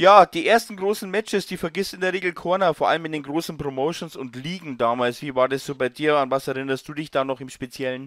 Ja, die ersten großen Matches, die vergisst in der Regel keiner, vor allem in den großen Promotions und Ligen damals. Wie war das so bei dir? An was erinnerst du dich da noch im Speziellen?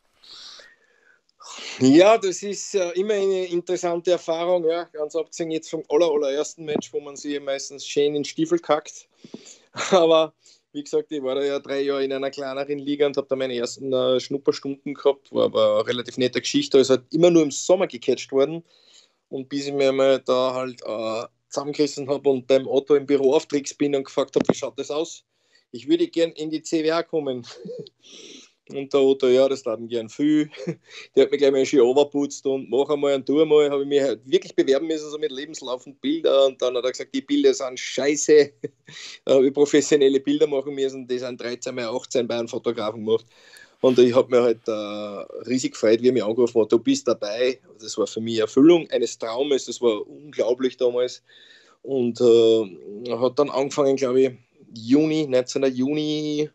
Ja, das ist immer eine interessante Erfahrung, ja. Ganz abgesehen jetzt vom allerersten Match, wo man sich meistens schön in den Stiefel kackt. Aber wie gesagt, ich war da ja 3 Jahre in einer kleineren Liga und habe da meine ersten Schnupperstunden gehabt. War aber eine relativ nette Geschichte. Also halt immer nur im Sommer gecatcht worden. Und bis ich mir mal da halt zusammengerissen habe und beim Otto im Büro auftricks bin und gefragt habe, wie schaut das aus? Ich würde gern in die CWA kommen. Und der Otto, ja, das tat ihm gern viel. Der hat mich gleich mal schön runtergeputzt und mach einmal und tu einmal. Habe ich mich halt wirklich bewerben müssen, so mit Lebenslauf und Bilder. Und dann hat er gesagt, die Bilder sind scheiße. Da habe ich professionelle Bilder machen müssen. Die sind 13 mal 18 bei einem Fotografen gemacht. Und ich habe mir halt riesig gefreut, wie er mich angerufen hat, du bist dabei. Das war für mich Erfüllung eines Traumes. Das war unglaublich damals. Und hat dann angefangen, glaube ich, 19. Juni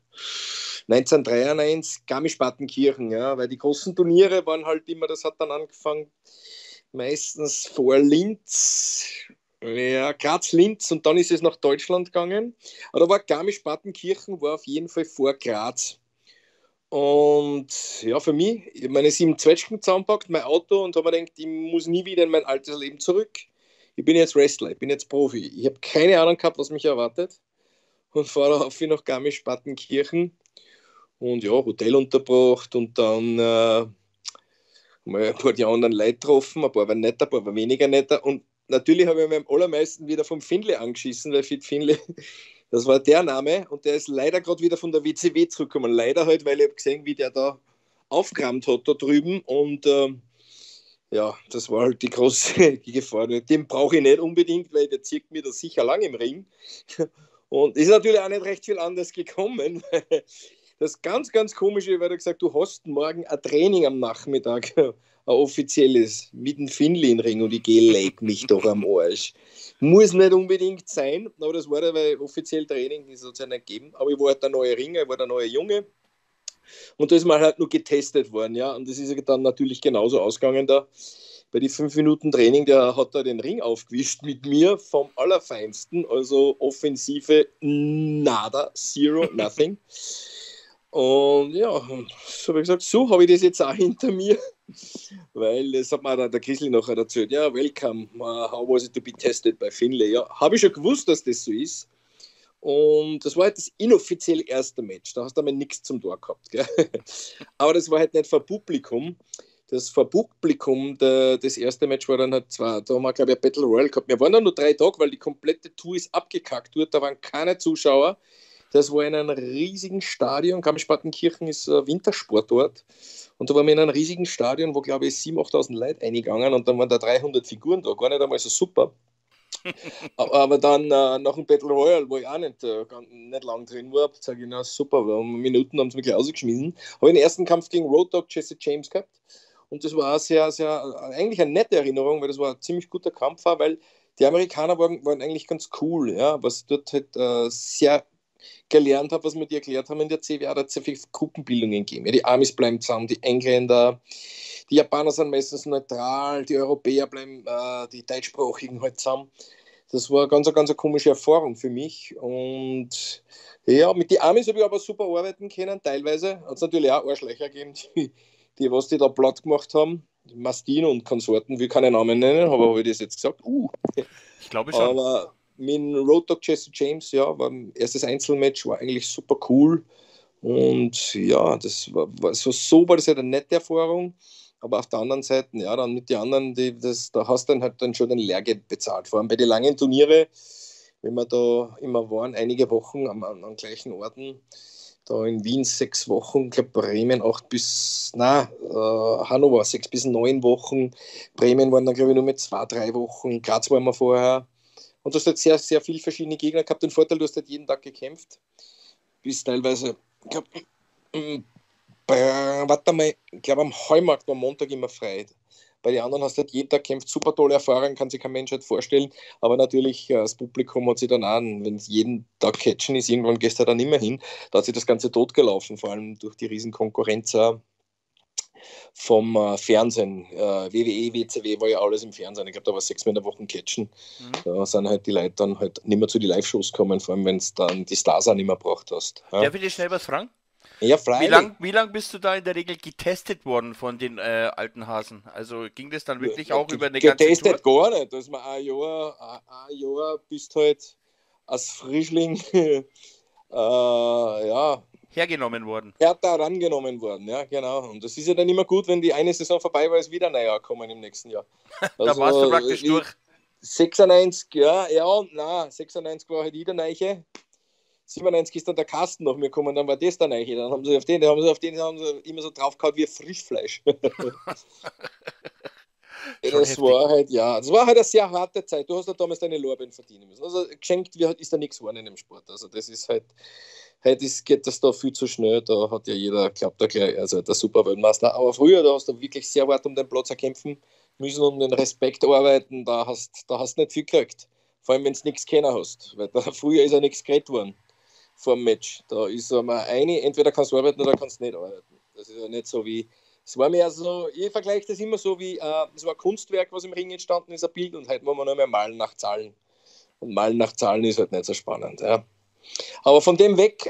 1993, Garmisch-Partenkirchen, ja, weil die großen Turniere waren halt immer, das hat dann angefangen, meistens vor Linz, ja, Graz-Linz und dann ist es nach Deutschland gegangen. Aber da war Garmisch-Partenkirchen, war auf jeden Fall vor Graz. Und ja, für mich, ich meine 7 Zwetschgen zusammenpackt, mein Auto und habe mir gedacht, ich muss nie wieder in mein altes Leben zurück. Ich bin jetzt Wrestler, ich bin jetzt Profi. Ich habe keine Ahnung gehabt, was mich erwartet und fahre auf wie nach Garmisch-Partenkirchen und ja, Hotel unterbracht und dann mal ein paar die anderen Leute getroffen, ein paar waren netter, ein paar waren weniger netter und natürlich habe ich mir am allermeisten wieder vom Finlay angeschissen, weil Fit Finlay, das war der Name und der ist leider gerade wieder von der WCW zurückgekommen. Leider halt, weil ich habe gesehen, wie der da aufgerammt hat da drüben und ja, das war halt die große Gefahr. Den brauche ich nicht unbedingt, weil der zieht mir das sicher lang im Ring. Und ist natürlich auch nicht recht viel anders gekommen. Das ganz, ganz Komische, weil er gesagt, du hast morgen ein Training am Nachmittag, ein offizielles, mit dem Finlay-Ring und ich gehe, leck mich doch am Arsch. Muss nicht unbedingt sein, aber das war ja, weil offiziell Training, das hat es ja nicht gegeben. Aber ich war halt der neue Ringer, ich war der neue Junge. Und da ist mal halt nur getestet worden, ja. Und das ist ja dann natürlich genauso ausgegangen da. Bei den 5 Minuten Training, der hat da den Ring aufgewischt mit mir vom Allerfeinsten. Also Offensive nada, zero, nothing. Und ja, so habe ich gesagt, so habe ich das jetzt auch hinter mir. Weil das hat mir der Chrisli nachher erzählt. Ja, welcome, how was it to be tested by Finlay? Ja, habe ich schon gewusst, dass das so ist. Und das war halt das inoffiziell erste Match. Da hast du aber nichts zum Tor gehabt. Gell? Aber das war halt nicht vor Publikum. Das vor Publikum, das erste Match war dann halt zwei. Da haben wir, glaube ich, ein Battle Royale gehabt. Wir waren dann nur 3 Tage, weil die komplette Tour ist abgekackt wurde. Da waren keine Zuschauer. Das war in einem riesigen Stadion. Garmisch-Partenkirchen ist ein Wintersportort. Und da waren wir in einem riesigen Stadion, wo, glaube ich, 7.000, 8.000 Leute eingegangen und dann waren da 300 Figuren da. Gar nicht einmal so super. Aber dann nach dem Battle Royale, wo ich auch nicht lang drin war, sage ich, na super, Minuten haben sie mich gleich ausgeschmissen. Habe ich den ersten Kampf gegen Road Dogg Jesse James gehabt. Und das war auch sehr, sehr, eigentlich eine nette Erinnerung, weil das war ein ziemlich guter Kampf, weil die Amerikaner waren eigentlich ganz cool, ja, was dort halt sehr gelernt habe, was mir die erklärt haben in der CWA, da hat es sehr viele Gruppenbildungen gegeben. Ja, die Amis bleiben zusammen, die Engländer, die Japaner sind meistens neutral, die Europäer bleiben, die Deutschsprachigen halt zusammen. Das war eine ganz komische Erfahrung für mich. Und ja, mit den Amis habe ich aber super arbeiten können, teilweise. Hat es natürlich auch Arschlöcher gegeben, was die da platt gemacht haben. Mastin und Konsorten, will keine Namen nennen, aber habe ich das jetzt gesagt? Ich glaube schon. Aber mit Road Dogg Jesse James, ja, war mein erstes Einzelmatch, war eigentlich super cool. Und ja, das war so war das halt eine nette Erfahrung. Aber auf der anderen Seite, ja, dann mit den anderen, da hast du dann halt dann schon den Lehrgeld bezahlt. Vor allem bei den langen Turniere, wenn wir da immer waren, einige Wochen an gleichen Orten. Da in Wien 6 Wochen, ich glaube Bremen 8 bis, Hannover 6 bis 9 Wochen. Bremen waren dann, glaube ich, nur mit 2, 3 Wochen. Graz waren wir vorher. Und du hast halt sehr, sehr viele verschiedene Gegner gehabt. Den Vorteil, du hast halt jeden Tag gekämpft. Bis teilweise, ich glaube, warte mal, ich glaube am Heumarkt war Montag immer frei. Bei den anderen hast du halt jeden Tag gekämpft, super tolle Erfahrung, kann sich kein Mensch halt vorstellen. Aber natürlich, das Publikum hat sich dann auch, wenn es jeden Tag Catchen ist, irgendwann gehst du dann immer hin. Da hat sich das Ganze totgelaufen, vor allem durch die riesen Konkurrenz. vom Fernsehen. WWE, WCW war ja alles im Fernsehen. Ich glaube, da war 6 Mal in der Woche Catchen. Da sind halt die Leute dann halt nicht mehr zu den Live-Shows gekommen, vor allem wenn es dann die Stars auch nicht mehr gebracht hast. Ja, Darf ich dir schnell was fragen? ja, freilich. Wie lang bist du da in der Regel getestet worden von den alten Hasen? Also ging das dann wirklich auch über eine ganze Tour? Getestet gar nicht. Dass man ein Jahr bist halt als Frischling ja, Hergenommen worden. härter herangenommen worden. Ja, genau. Und das ist ja dann immer gut, wenn die eine Saison vorbei war, ist wieder neu kommen im nächsten Jahr. Da warst du praktisch durch. 96, ja und nein, 96 war halt ich der Neiche. 97 ist dann der Kasten noch mir gekommen, dann war das der Neiche. Dann haben sie haben sie immer so draufgehauen wie Frischfleisch. Das war halt, ja, das war halt eine sehr harte Zeit. Du hast ja damals deine Lorbeeren verdienen müssen. Also geschenkt ist da nichts geworden in dem Sport. Also das ist halt, geht das da viel zu schnell. Da hat ja jeder, glaubt da gleich, also der Superweltmeister. Aber früher, da hast du wirklich sehr hart um den Platz erkämpfen müssen, um den Respekt arbeiten. Da hast du nicht viel gekriegt. Vor allem, wenn du nichts kennen hast. Weil früher ist ja nichts geredet worden vor dem Match. Da ist einmal entweder kannst du arbeiten oder kannst du nicht arbeiten. Das ist ja nicht so wie. Es war mehr so, ich vergleiche das immer so wie, es war ein Kunstwerk, was im Ring entstanden ist, ein Bild, und heute wollen wir nur mehr malen nach Zahlen. Und malen nach Zahlen ist halt nicht so spannend. Ja. Aber von dem weg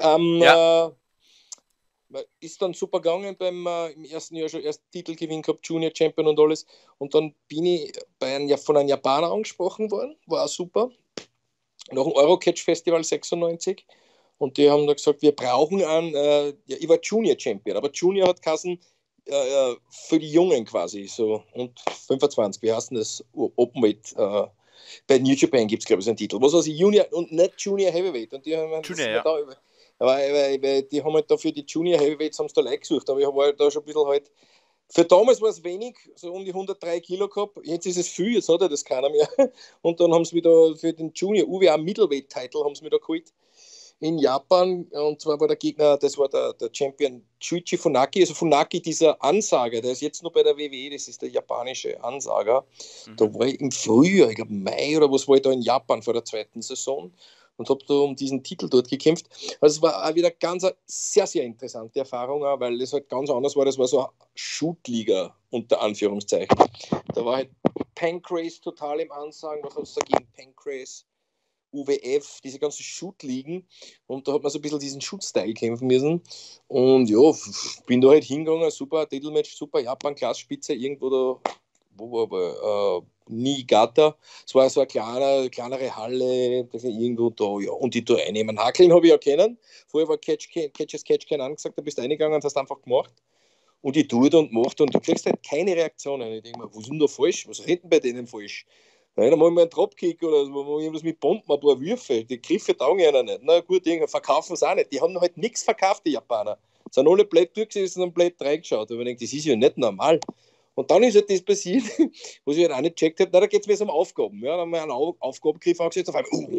ist dann super gegangen im ersten Jahr schon erst Titelgewinn gehabt, Junior Champion und alles. Und dann bin ich von einem Japaner angesprochen worden, war auch super. Nach dem Eurocatch Festival 96. Und die haben da gesagt, wir brauchen einen, ich war Junior Champion, aber Junior hat geheißen, für die Jungen quasi, so, und 25, wie heißt denn das? Openweight, bei New Japan gibt es, glaube ich, so einen Titel. Was also Junior und nicht Junior Heavyweight. Und die haben Junior, ja. weil die haben halt da für die Junior Heavyweights haben sie da Leute gesucht, aber ich war halt da schon ein bisschen halt, für damals war es wenig, so um die 103 Kilo gehabt, jetzt ist es viel, jetzt hat er das keiner mehr. Und dann haben sie wieder für den Junior UWA Middleweight Title haben sie wieder geholt in Japan, und zwar war der Gegner, das war der Champion Shuichi Funaki, also Funaki, dieser Ansager, der ist jetzt noch bei der WWE, das ist der japanische Ansager. Da war ich im Frühjahr, ich glaube Mai oder was, war ich da in Japan vor der zweiten Saison und habe da um diesen Titel dort gekämpft. Also es war auch wieder ganz eine sehr, sehr interessante Erfahrung, weil das halt ganz anders war, das war so eine Shoot-Liga unter Anführungszeichen. Da war halt Pancrase total im Ansagen, was hast du dagegen, Pancrase? UWF, diese ganzen Shoot-Ligen, und da hat man so ein bisschen diesen Shoot-Style kämpfen müssen, und ja, bin da halt hingegangen, super, Titelmatch, super, Japan-Klassspitze, irgendwo da, wo war aber, Niigata, es war so eine kleinere Halle, irgendwo da, ja, und die da reinnehmen. Hackeln habe ich ja kennen, vorher war Catch kein angesagt, da bist du reingegangen und hast einfach gemacht, und ich tue und mache, und du kriegst halt keine Reaktionen. Ich denke mir, was ist denn da falsch, was reden bei denen falsch? Nein, dann machen wir einen Dropkick oder so, irgendwas mit Bomben, ein paar Würfe. Die Griffe taugen ja nicht. Na gut, verkaufen sie auch nicht. Die haben halt nichts verkauft, die Japaner. Sind alle blöd durchgesessen und blöd reingeschaut. Und ich denke, das ist ja nicht normal. Und dann ist halt das passiert, was ich halt auch nicht gecheckt habe. Na, da geht es mir um Aufgaben. Ja, dann haben wir einen Aufgabengriff angesetzt. Auf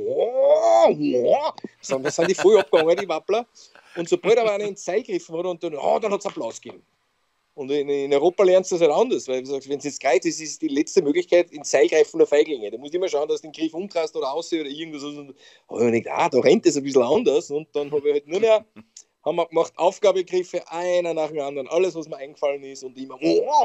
einmal, das sind die voll abgegangen, die Wappler. Und sobald aber einer in den Seil gegriffen hat, und dann hat es Applaus gegeben. Und in Europa lernst du das halt anders, weil wenn es jetzt gereizt ist, ist die letzte Möglichkeit in Seil greifender Feiglinge. Du musst immer schauen, dass du den Griff umdrehst oder aussehen oder irgendwas. Und ich gedacht, da rennt es ein bisschen anders. Und dann habe ich halt nur mehr, haben wir gemacht, Aufgabegriffe, einer nach dem anderen, alles, was mir eingefallen ist, und immer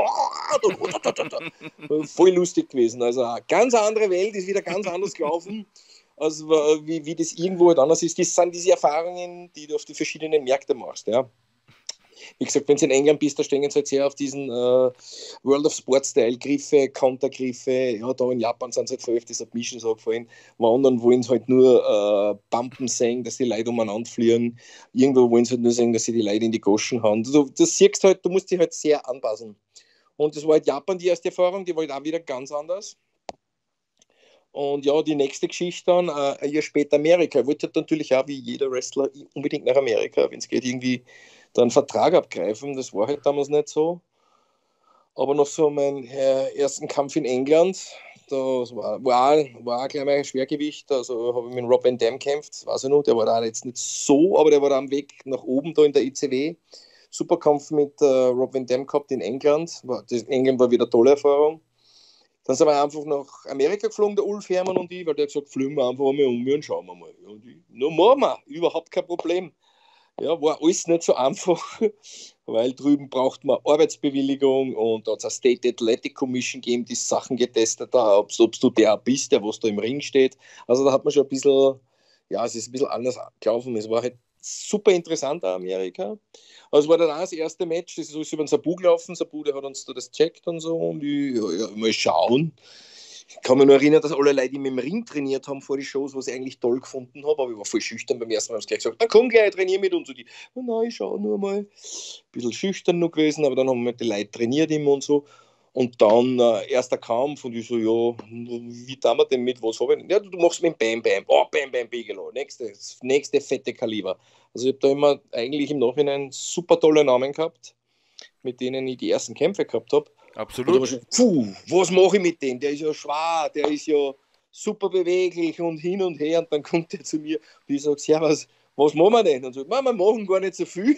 voll lustig gewesen. Also eine ganz andere Welt, ist wieder ganz anders gelaufen, als wie das irgendwo halt anders ist. Das sind diese Erfahrungen, die du auf die verschiedenen Märkte machst, ja. Wie gesagt, wenn du in England bist, da stehen sie halt sehr auf diesen World of Sport-Style, Griffe, Countergriffe. Ja, da in Japan sind es halt voll auf die Submissions angefallen. Woanders wollen sie halt nur Bumpen sehen, dass die Leute umeinander fliegen. Irgendwo wollen sie halt nur sehen, dass sie die Leute in die Goschen hauen. Das siehst halt, du musst dich halt sehr anpassen. Und das war halt Japan die erste Erfahrung, die war halt auch wieder ganz anders. Und ja, die nächste Geschichte dann, ein Jahr später Amerika. Ich wollte halt natürlich auch wie jeder Wrestler unbedingt nach Amerika, wenn es geht, irgendwie da einen Vertrag abgreifen. Das war halt damals nicht so. Aber noch so mein ersten Kampf in England, das war auch gleich mein Schwergewicht. Also habe ich mit Rob Van Dam gekämpft, das weiß ich noch. Der war da jetzt nicht so, aber der war da am Weg nach oben da in der ICW. Super Kampf mit Rob Van Dam gehabt in England. England war wieder eine tolle Erfahrung. Dann sind wir einfach nach Amerika geflogen, der Ulf Hermann und ich, weil der hat gesagt, fliegen wir einfach einmal um und schauen wir mal. Ja, nur machen wir, überhaupt kein Problem. Ja, war alles nicht so einfach. weil drüben braucht man Arbeitsbewilligung und da hat es eine State Athletic Commission gegeben, die Sachen getestet hat, ob du der bist, der was da im Ring steht. Also da hat man schon ein bisschen, ja, es ist ein bisschen anders gelaufen. Es war halt super interessant, Amerika. Also es war dann auch das erste Match, das ist alles über den Sabu gelaufen. Sabu, der hat uns da das checkt und so und ich, ja, mal schauen. Ich kann mich nur erinnern, dass alle Leute, die mit dem Ring trainiert haben vor die Shows, was ich eigentlich toll gefunden habe, aber ich war voll schüchtern beim ersten Mal, haben sie gleich gesagt, dann komm gleich, trainier mit uns. Und die, oh nein, ich schau nur mal. Ein bisschen schüchtern noch gewesen, aber dann haben wir mit den Leuten trainiert immer und so. Und dann erster Kampf und ich so, ja, wie tun wir denn mit, was habe ich denn? Ja, du machst mit dem Bam Bam, oh, Bam Bam Bigelow, nächste fette Kaliber. Also ich habe da immer eigentlich im Nachhinein super tolle Namen gehabt, mit denen ich die ersten Kämpfe gehabt habe. Und Absolut. schon, puh, was mache ich mit dem? Der ist ja schwer, der ist ja super beweglich und hin und her. Und dann kommt der zu mir und ich sage, ja, was machen wir denn? Und so, wir machen gar nicht so viel.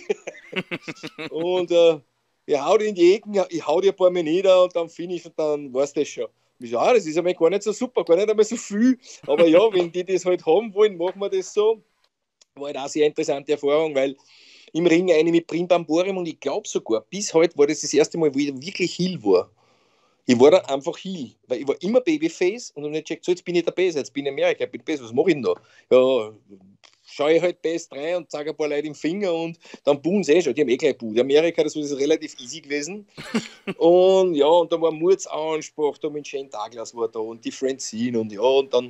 Und ich hau die in die Ecken, ich hau die ein paar Mal nieder und dann finish und dann war's das schon. Ich so, das ist einmal gar nicht so super, gar nicht einmal so viel. Aber ja, wenn die das halt haben wollen, machen wir das so. War halt auch eine sehr interessante Erfahrung, weil im Ring eine mit Prim Bamborium und ich glaube sogar, bis heute war das erste Mal, wo ich wirklich Heel war. Ich war dann einfach Heel, weil ich war immer Babyface und habe nicht gecheckt, so jetzt bin ich der Base, jetzt bin ich Amerika, ich bin Base, was mache ich denn da? Ja, schaue ich halt Base 3 und zeige ein paar Leute im Finger und dann buhen sie schon, die haben gleich buht. Amerika, das war relativ easy gewesen. Und ja, und dann war Mordsansprache, da mit Shane Douglas war da und die Francine und ja, und dann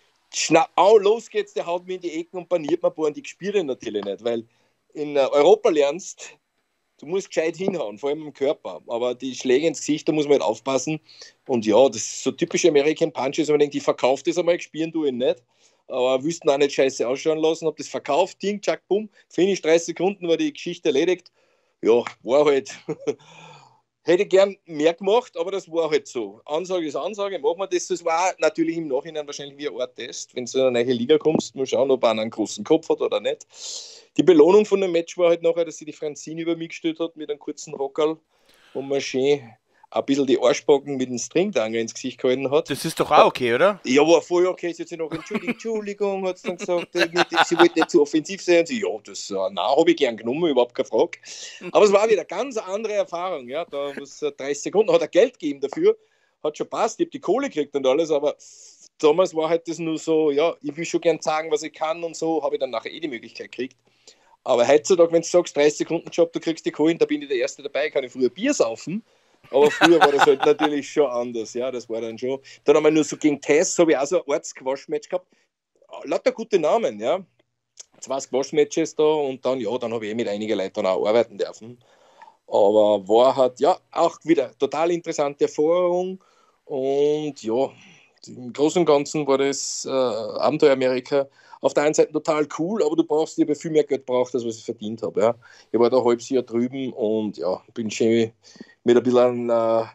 los geht's, der haut mir in die Ecken und paniert mir ein paar und ich spüre natürlich nicht, weil in Europa lernst, du musst gescheit hinhauen, vor allem im Körper. Aber die Schläge ins Gesicht, da muss man halt aufpassen. Und ja, das ist so typische American Punches, wenn man denkt, ich verkaufe das einmal, spielen du ihn nicht. Aber wüssten auch nicht scheiße ausschauen lassen, hab das verkauft, Ding, tschack, bumm, Finish, 30 Sekunden war die Geschichte erledigt. Ja, war halt. Hätte ich gern mehr gemacht, aber das war halt so. Ansage ist Ansage, machen wir das. Das war natürlich im Nachhinein wahrscheinlich wie ein Art Test. Wenn du in eine neue Liga kommst, mal schauen, ob einer einen großen Kopf hat oder nicht. Die Belohnung von dem Match war halt nachher, dass sie die Francine über mich gestellt hat mit einem kurzen Rockerl und mir schön ein bisschen die Arschbacken mit dem Stringtanger ins Gesicht gehalten hat. Das ist doch auch okay, oder? Ja, war voll okay. Sie hat sich noch Entschuldigung, hat sie dann gesagt. Sie wollte nicht zu offensiv sein. Und sie, ja, das habe ich gern genommen, überhaupt keine Frage. Aber es war wieder eine ganz andere Erfahrung. Ja, da was 30 Sekunden hat er Geld gegeben dafür. Hat schon passt, ich habe die Kohle gekriegt und alles, aber damals war halt das nur so, ja, ich will schon gern sagen, was ich kann und so, habe ich dann nachher die Möglichkeit gekriegt. Aber heutzutage, wenn du sagst, 30 Sekunden Job, du kriegst die Kohlen, da bin ich der Erste dabei, kann ich früher Bier saufen. Aber früher war das halt natürlich schon anders, ja, das war dann schon. Dann haben wir nur so gegen Tess, habe ich auch so ein Arts-Squash-Match gehabt. Lauter gute Namen, ja. 2 Squash-Matches da und dann, ja, dann habe ich mit einigen Leuten dann auch arbeiten dürfen. Aber war halt, ja, auch wieder total interessante Erfahrung und ja, im Großen und Ganzen war das Abenteuer Amerika auf der einen Seite total cool, aber du brauchst, ich habe viel mehr Geld braucht, als was ich verdient habe. Ja. Ich war da ein halbes Jahr drüben und ja, bin schon mit ein bisschen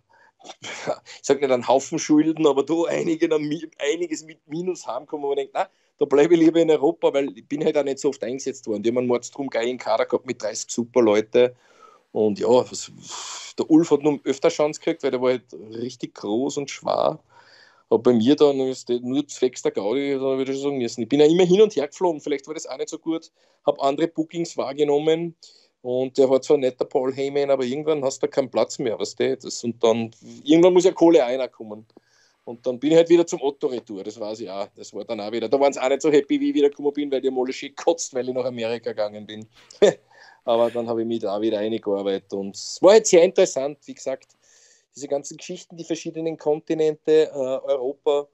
ich sage nicht einen Haufen Schulden, aber da einiges mit Minus heimkommen, wo man denkt, na, da bleibe ich lieber in Europa, weil ich bin halt auch nicht so oft eingesetzt worden. Die haben einen Mordstrom geil in Kader gehabt mit 30 super Leute. Und ja, der Ulf hat nur öfter Chance gekriegt, weil der war halt richtig groß und schwer. Aber bei mir dann ist das nur zwecks der Gaudi, da würde ich schon sagen müssen. Ich bin ja immer hin und her geflogen, vielleicht war das auch nicht so gut, habe andere Bookings wahrgenommen und der war zwar nicht der Paul Heyman, aber irgendwann hast du keinen Platz mehr, weißt du? Und dann, irgendwann muss ja Kohle reinkommen. Und dann bin ich halt wieder zum Otto-Retour, das weiß ich auch. Das war dann auch wieder, da waren sie auch nicht so happy, wie ich wiedergekommen bin, weil die haben alle schön gekotzt, weil ich nach Amerika gegangen bin. Aber dann habe ich mich da wieder eingearbeitet und es war jetzt sehr interessant, wie gesagt, diese ganzen Geschichten, die verschiedenen Kontinente, Europa,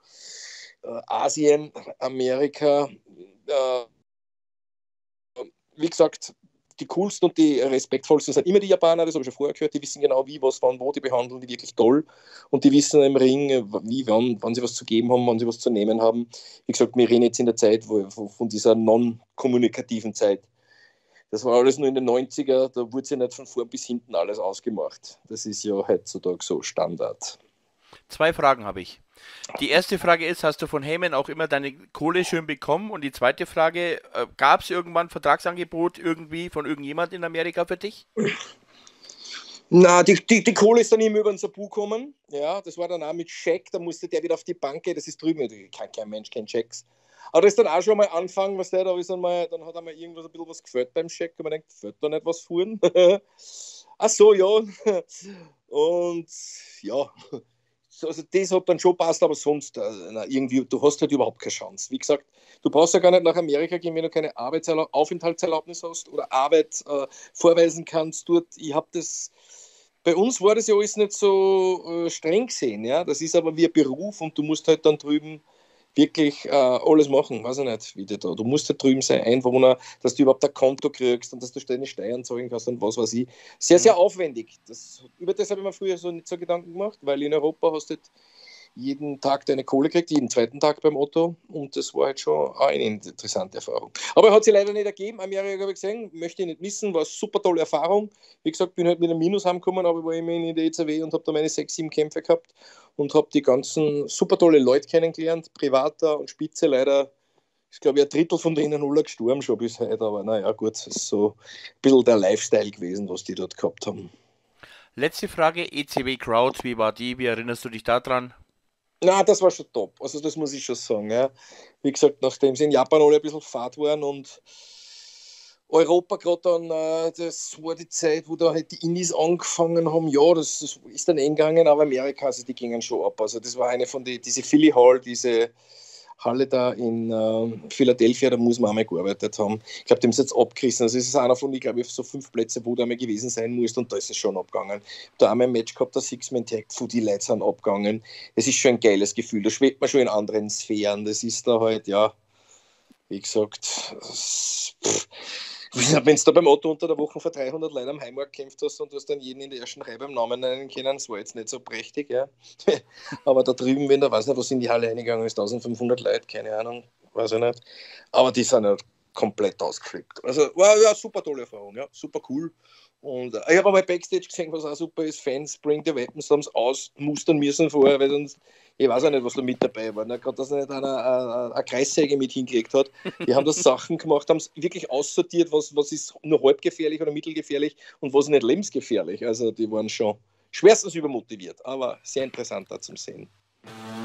Asien, Amerika, wie gesagt, die coolsten und die respektvollsten sind immer die Japaner, das habe ich schon vorher gehört, die wissen genau wie, was, wann, wo, die behandeln die wirklich toll und die wissen im Ring, wie, wann sie was zu geben haben, wann sie was zu nehmen haben. Wie gesagt, wir reden jetzt in der Zeit von dieser non-kommunikativen Zeit. Das war alles nur in den 90er, da wurde ja nicht von vorn bis hinten alles ausgemacht. Das ist ja heutzutage so Standard. 2 Fragen habe ich. Die erste Frage ist, hast du von Heyman auch immer deine Kohle schön bekommen? Und die zweite Frage, gab es irgendwann ein Vertragsangebot irgendwie von irgendjemand in Amerika für dich? Na, die Kohle ist dann immer über den Sabu gekommen. Ja, das war dann auch mit Scheck, da musste der wieder auf die Bank gehen, das ist drüben. Kein Mensch kennt Schecks. Aber das ist dann auch schon mal Anfang, was der da ist, dann hat einmal irgendwas ein bisschen was gefällt beim Check und man denkt, fällt da nicht was fuhren? Ach so, ja. Und ja, also das hat dann schon passt, aber sonst irgendwie, du hast halt überhaupt keine Chance. Wie gesagt, du brauchst ja gar nicht nach Amerika gehen, wenn du keine Aufenthaltserlaubnis hast oder Arbeit vorweisen kannst dort. Bei uns war das ja alles nicht so streng gesehen, ja. Das ist aber wie ein Beruf und du musst halt dann drüben wirklich alles machen, weiß ich nicht, wie du musst halt drüben sein, Einwohner, dass du überhaupt ein Konto kriegst und dass du deine Steuern zahlen kannst und was weiß ich. Sehr, sehr aufwendig. Über das habe ich mir früher so nicht so Gedanken gemacht, weil in Europa hast du halt jeden Tag deine Kohle gekriegt, jeden zweiten Tag beim Otto und das war halt schon auch eine interessante Erfahrung. Aber hat sich leider nicht ergeben. Amerika habe ich gesehen, möchte ich nicht missen, war eine super tolle Erfahrung. Wie gesagt, bin halt mit einem Minus heimgekommen, aber war immerhin in der EZW und habe da meine 6, 7 Kämpfe gehabt und habe die ganzen super tolle Leute kennengelernt, Privater und Spitze. Leider ist, glaube ich, ein Drittel von denen alle gestorben schon bis heute, aber naja, gut, das ist so ein bisschen der Lifestyle gewesen, was die dort gehabt haben. Letzte Frage, ECW Crowd, wie war die? Wie erinnerst du dich daran? Na, das war schon top. Also das muss ich schon sagen. Ja. Wie gesagt, nachdem sie in Japan alle ein bisschen fad waren und Europa gerade dann, das war die Zeit, wo da halt die Indies angefangen haben. Ja, das ist dann eng gegangen, aber Amerika, also die gingen schon ab. Also das war eine von diese Philly Hall, diese Halle da in Philadelphia, da muss man einmal gearbeitet haben. Ich glaube, dem ist jetzt abgerissen. Also es ist einer von, ich glaube, so 5 Plätze, wo du einmal gewesen sein musst und da ist es schon abgegangen. Da einmal ein Match gehabt, der Six-Man-Tag, die Leute sind abgegangen. Das ist schon ein geiles Gefühl. Da schwebt man schon in anderen Sphären. Das ist da halt, ja, wie gesagt, wenn du da beim Otto unter der Woche vor 300 Leuten am Heimmarkt gekämpft hast und du hast dann jeden in der ersten Reihe beim Namen nennen können, das war jetzt nicht so prächtig, ja. Aber da drüben, wenn da, weiß nicht, was in die Halle reingegangen ist, 1500 Leute, keine Ahnung, weiß ich nicht. Aber die sind ja komplett ausgeflippt. Also war ja eine super tolle Erfahrung, ja, super cool. Und ich habe einmal Backstage gesehen, was auch super ist, Fans bring the weapons, haben es ausmustern müssen vorher, weil sonst, ich weiß auch nicht, was da mit dabei war. Gerade, dass nicht einer eine Kreissäge mit hingelegt hat. Die haben das Sachen gemacht, haben es wirklich aussortiert, was ist nur halbgefährlich oder mittelgefährlich und was nicht lebensgefährlich. Also die waren schon schwerstens übermotiviert, aber sehr interessant da zum Sehen.